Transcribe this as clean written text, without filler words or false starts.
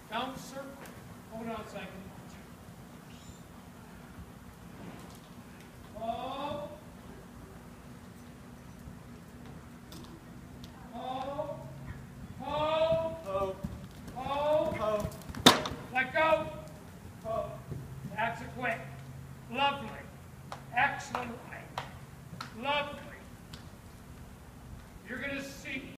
Don't circle. Hold on a second. Hold. Hold. Hold. Hold. Hold. Hold. Let go. Hold. That's a quick. Lovely. Excellent. Lovely.